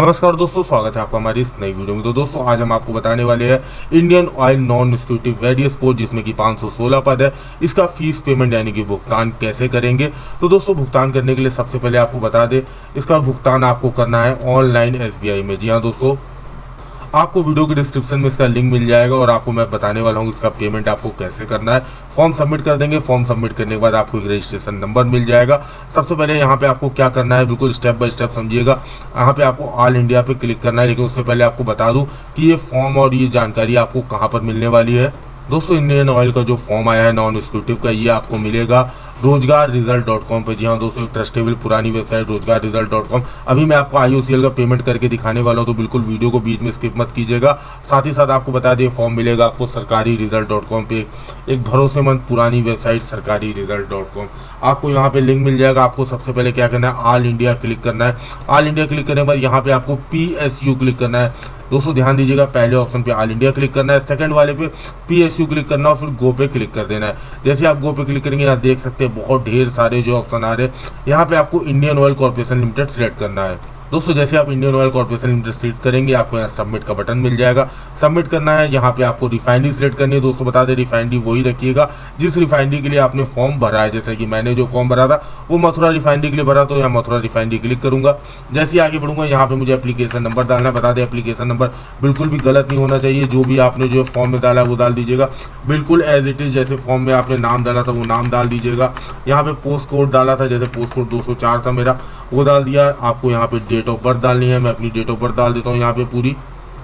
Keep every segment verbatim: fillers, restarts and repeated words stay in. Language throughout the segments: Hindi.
नमस्कार दोस्तों, स्वागत है आपका हमारी इस नई वीडियो में। तो दोस्तों आज हम आपको बताने वाले हैं Indian Oil non executive various post, जिसमें कि पाँच सौ सोलह पद है। इसका फीस पेमेंट यानी कि भुगतान कैसे करेंगे। तो दोस्तों भुगतान करने के लिए सबसे पहले आपको बता दें, इसका भुगतान आपको करना है ऑनलाइन एस बी आई में। जी हाँ दोस्तों, आपको वीडियो के डिस्क्रिप्शन में इसका लिंक मिल जाएगा और आपको मैं बताने वाला हूँ इसका पेमेंट आपको कैसे करना है। फॉर्म सबमिट कर देंगे। फॉर्म सबमिट करने के बाद आपको एक रजिस्ट्रेशन नंबर मिल जाएगा। सबसे पहले यहाँ पे आपको क्या करना है, बिल्कुल स्टेप बाय स्टेप समझिएगा। यहाँ पे आपको ऑल इंडिया पे क्लिक करना है, लेकिन उससे पहले आपको बता दूँ कि ये फॉर्म और ये जानकारी आपको कहाँ पर मिलने वाली है। दोस्तों इंडियन ऑयल का जो फॉर्म आया है नॉन एग्जीक्यूटिव का, ये आपको मिलेगा रोजगार रिजल्ट डॉट कॉम पे। जी हाँ दोस्तों, एक ट्रस्टेबल पुरानी वेबसाइट रोजगार रिजल्ट डॉट कॉम। अभी मैं आपको आई ओ सी एल का पेमेंट करके दिखाने वाला हूँ, तो बिल्कुल वीडियो को बीच में स्किप मत कीजिएगा। साथ ही साथ आपको बता दें, फॉर्म मिलेगा आपको सरकारी रिजल्ट डॉट कॉम पे, एक भरोसेमंद पुरानी वेबसाइट सरकारी रिजल्ट डॉट कॉम। आपको यहाँ पे लिंक मिल जाएगा। आपको सबसे पहले क्या करना है, ऑल इंडिया क्लिक करना है। ऑल इंडिया क्लिक करने के बाद यहाँ पे आपको पी एस यू क्लिक करना है। दोस्तों ध्यान दीजिएगा, पहले ऑप्शन पे ऑल इंडिया क्लिक करना है, सेकंड वाले पे पी एस यू क्लिक करना है, फिर गो पे क्लिक कर देना है। जैसे आप गो पे क्लिक करेंगे, यहाँ देख सकते हैं बहुत ढेर सारे जो ऑप्शन आ रहे हैं। यहाँ पे आपको Indian Oil Corporation Limited select करना है। दोस्तों जैसे आप Indian Oil Corporation Limited select करेंगे, आपको यहाँ सबमिट का बटन मिल जाएगा। सबमिट करना है, यहाँ पे आपको रिफाइनरी सिलेक्ट करनी है। दोस्तों बता दें, रिफाइनरी वही रखिएगा जिस रिफाइनरी के लिए आपने फॉर्म भरा है। जैसे कि मैंने जो फॉर्म भरा था वो मथुरा रिफाइनरी के लिए भरा, तो यहाँ मथुरा रिफाइनरी क्लिक करूँगा। जैसे ही आगे बढ़ूंगा, यहाँ पे मुझे एप्लीकेशन नंबर डालना है। बता दें, एप्लीकेशन नंबर बिल्कुल भी गलत नहीं होना चाहिए। जो भी आपने जो फॉर्म में डाला है वो डाल दीजिएगा, बिल्कुल एज इट इज़। जैसे फॉर्म में आपने नाम डाला था वो नाम डाल दीजिएगा। यहाँ पे पोस्ट कोड डाला था, जैसे पोस्ट कोड दो सौ चार था मेरा, वो डाल दिया। आपको यहाँ पे डेट ऑफ बर्थ डालनी है। मैं अपनी डेट ऑफ बर्थ डाल देता हूँ यहाँ पे पूरी,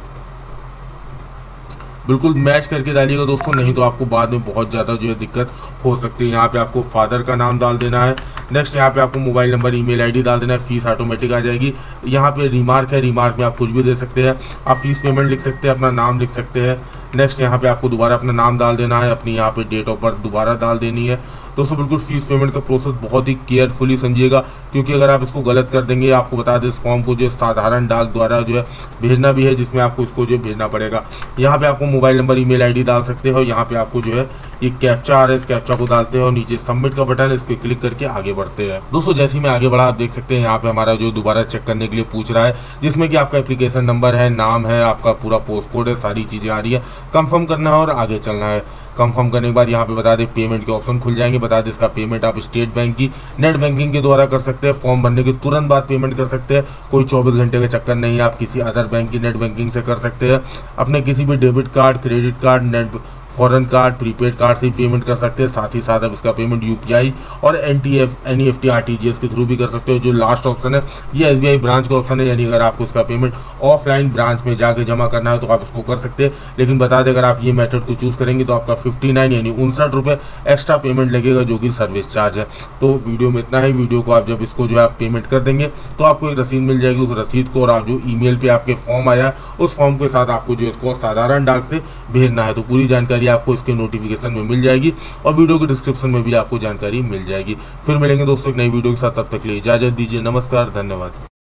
बिल्कुल मैच करके डालिएगा दोस्तों, नहीं तो आपको बाद में बहुत ज़्यादा जो है दिक्कत हो सकती है। यहाँ पे आपको फादर का नाम डाल देना है। नेक्स्ट यहाँ पे आपको मोबाइल नंबर, ईमेल आईडी डाल देना है। फीस ऑटोमेटिक आ जाएगी। यहाँ पे रिमार्क है, रिमार्क में आप कुछ भी दे सकते हैं। आप फीस पेमेंट लिख सकते हैं, अपना नाम लिख सकते हैं। नेक्स्ट यहाँ पे आपको दोबारा अपना नाम डाल देना है, अपनी यहाँ पे डेट ऑफ बर्थ दोबारा डाल देनी है। दोस्तों बिल्कुल फीस पेमेंट का प्रोसेस बहुत ही केयरफुली समझिएगा, क्योंकि अगर आप इसको गलत कर देंगे, आपको बता दें, इस फॉर्म को जो साधारण डाक द्वारा जो है भेजना भी है, जिसमें आपको इसको जो भेजना पड़ेगा। यहाँ पे आपको मोबाइल नंबर, ईमेल आईडी डाल सकते हो। यहाँ पे आपको जो है ये कैप्चा आ रहा है, इस कैप्चा को डालते हो। नीचे सबमिट का बटन है, इस पर क्लिक करके आगे बढ़ते हैं। दोस्तों जैसे ही मैं आगे बढ़ा, आप देख सकते हैं यहाँ पे हमारा जो दोबारा चेक करने के लिए पूछ रहा है, जिसमें कि आपका एप्लीकेशन नंबर है, नाम है, आपका पूरा पोस्ट कोड है, सारी चीज़ें आ रही है। कंफर्म करना है और आगे चलना है। कंफर्म करने के बाद यहाँ पे बता दें, पेमेंट के ऑप्शन खुल जाएंगे। बता दें, इसका पेमेंट आप स्टेट बैंक की नेट बैंकिंग के द्वारा कर सकते हैं। फॉर्म भरने के तुरंत बाद पेमेंट कर सकते हैं, कोई चौबीस घंटे का चक्कर नहीं है। आप किसी अदर बैंक की नेट बैंकिंग से कर सकते हैं। अपने किसी भी debit card, credit card, net foreign card, prepaid card से पेमेंट कर सकते हैं। साथ ही साथ अब इसका पेमेंट यू पी आई और N T F N E F T R T G S के थ्रू भी कर सकते हो। जो लास्ट ऑप्शन है ये एस बी आई ब्रांच का ऑप्शन है, यानी अगर आपको इसका पेमेंट ऑफलाइन ब्रांच में जाके जमा करना है तो आप इसको कर सकते हैं। लेकिन बता दें, अगर आप ये मेथड को चूज़ करेंगे तो आपका फिफ्टी नाइन यानी उनसठ रुपये एक्स्ट्रा पेमेंट लगेगा, जो कि सर्विस चार्ज है। तो वीडियो में इतना ही। वीडियो को आप जब इसको जो है आप पेमेंट कर देंगे तो आपको एक रसीद मिल जाएगी। उस रसीद को और आप जो ईमेल पे आपके फॉर्म आया, उस फॉर्म के साथ आपको जो इसको साधारण डाक से भेजना है। तो पूरी जानकारी आपको इसके नोटिफिकेशन में मिल जाएगी और वीडियो के डिस्क्रिप्शन में भी आपको जानकारी मिल जाएगी। फिर मिलेंगे दोस्तों एक नई वीडियो के साथ, तब तक के लिए इजाजत दीजिए। नमस्कार, धन्यवाद।